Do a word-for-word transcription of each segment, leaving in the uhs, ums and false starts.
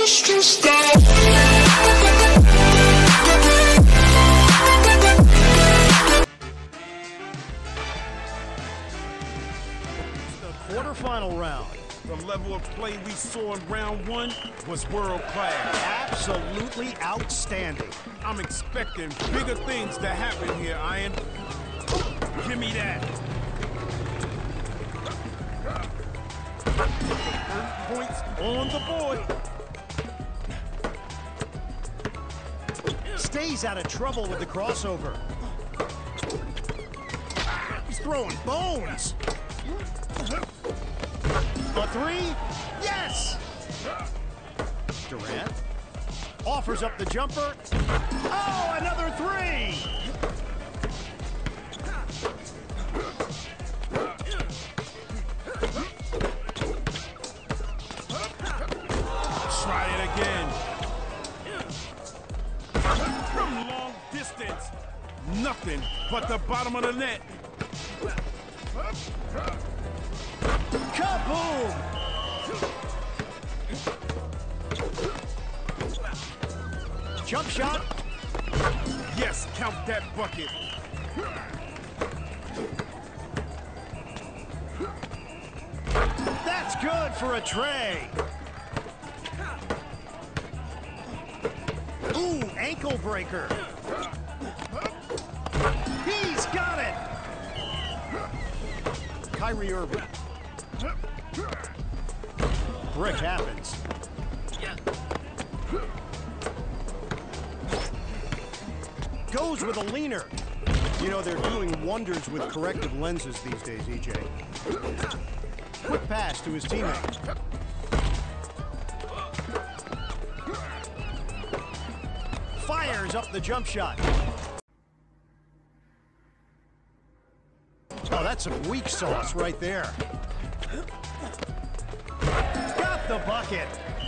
stressed out. Quarterfinal round. The level of play we saw in round one was world class. Absolutely outstanding. I'm expecting bigger things to happen here, Iron. Give me that. First points on the board. Stays out of trouble with the crossover. He's throwing bones. A three? Yes! Durant offers up the jumper. Oh, another three! Try it again. From long distance. Nothing but the bottom of the net. Kaboom! Jump shot. Yes, count that bucket. That's good for a tray. Ooh, ankle breaker. He's got it. Kyrie Irving. Brick happens. Goes with a leaner. You know, they're doing wonders with corrective lenses these days, E J. Quick pass to his teammate. Fires up the jump shot. Oh, that's some weak sauce right there. Got the bucket.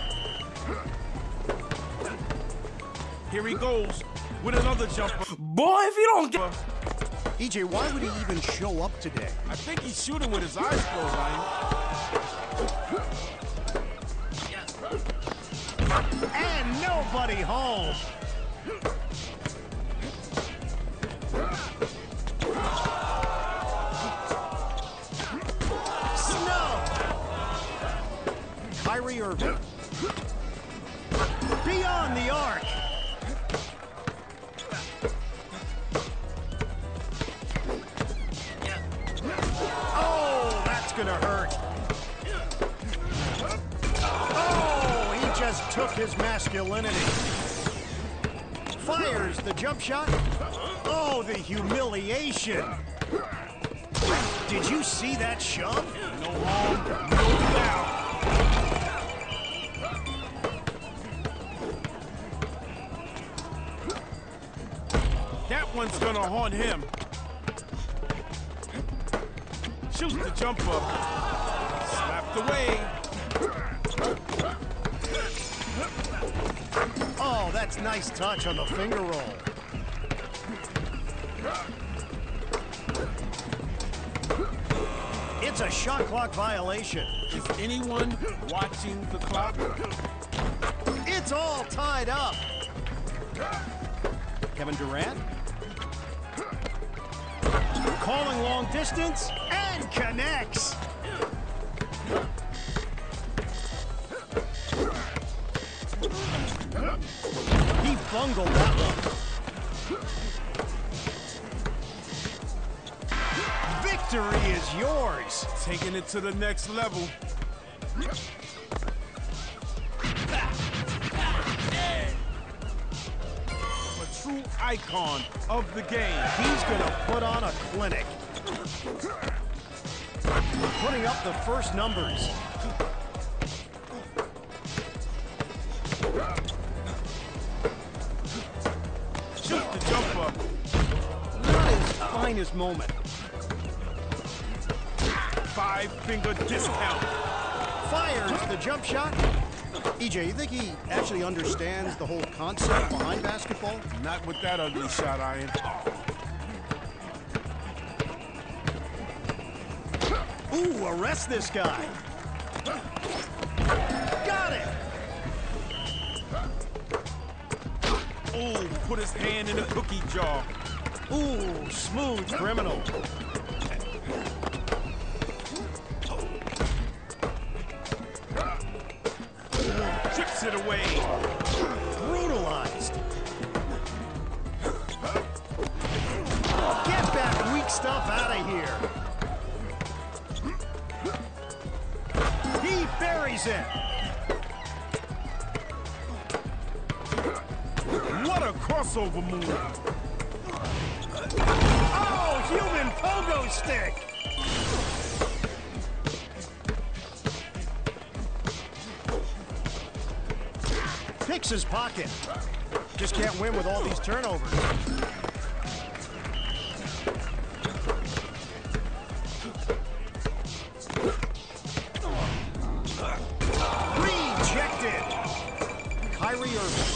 Here he goes with another jumper. Boy, if you don't get... E J, why would he even show up today? I think he's shooting with his eyes closed, Iron. And nobody home. Snow. Kyrie Irving. Beyond the arc. Oh, that's gonna hurt. Oh, he just took his masculinity. Fires the jump shot. Oh, the humiliation. Did you see that shove? No harm, no foul. That one's gonna haunt him. Shoots the jumper. Slapped away. Oh, that's nice touch on the finger roll. It's a shot clock violation. Is anyone watching the clock? It's all tied up. Kevin Durant. Calling long distance and connects. He bungled that one. Victory is yours. Taking it to the next level. A true icon of the game. He's gonna put on a clinic. Putting up the first numbers. Shoot the jumper. Not his finest moment. Five-finger discount. Fires the jump shot. E J, you think he actually understands the whole concept behind basketball? Not with that ugly shot, Iron. Ooh, arrest this guy. Got it. Ooh, put his hand in the cookie jar. Ooh, smooth criminal. Trips it away. Brutalized. Get that weak stuff out of here. He buries it. What a crossover move. Oh, human pogo stick. Picks his pocket. Just can't win with all these turnovers. Rejected. Kyrie Irving.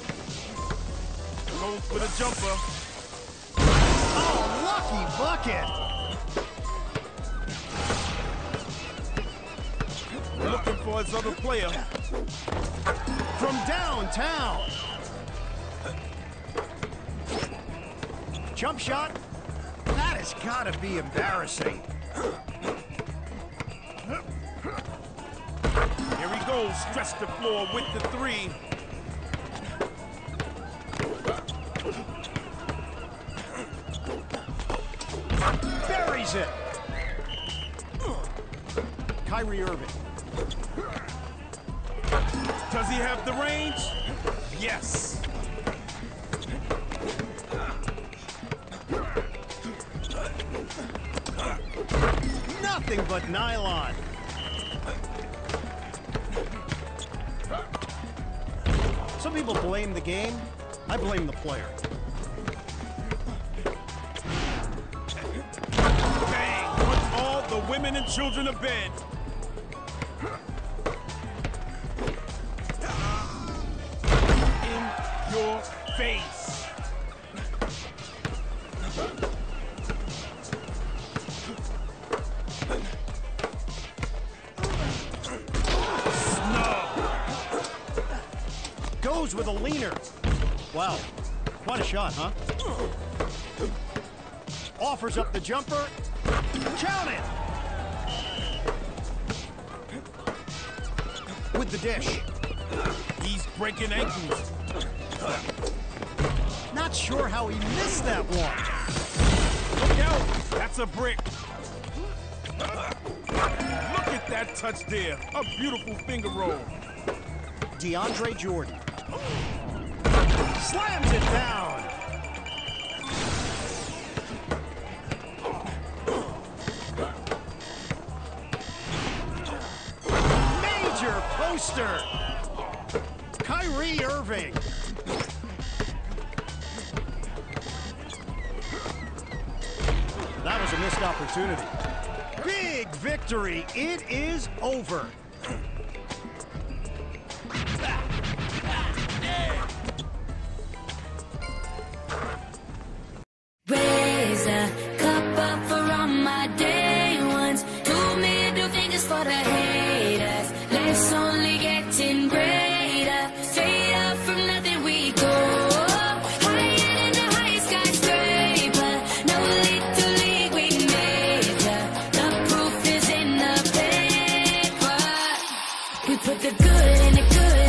Goes for the jumper. Oh, lucky bucket. Looking for his other player. From downtown. Jump shot. That has got to be embarrassing. Here he goes, stretch the floor with the three. Buries it. Kyrie Irving. Does he have the range? Yes. Nothing but nylon. Some people blame the game. I blame the player. Bang! Puts all the women and children to bed. In your face. Goes with a leaner. Wow, quite a shot, huh? Offers up the jumper. Count it! With the dish. He's breaking ankles. Not sure how he missed that one. Look out! That's a brick. Look at that touch there. A beautiful finger roll. DeAndre Jordan. Slams it down. Major poster. Kyrie Irving. That was a missed opportunity. Big victory. It is over. Raise a cup up for all my day ones. Two middle fingers for the haters. Let's only getting greater. Straight up from nothing we go. Higher than the highest skyscraper. No little league we major. The proof is in the paper. We put the good in the good.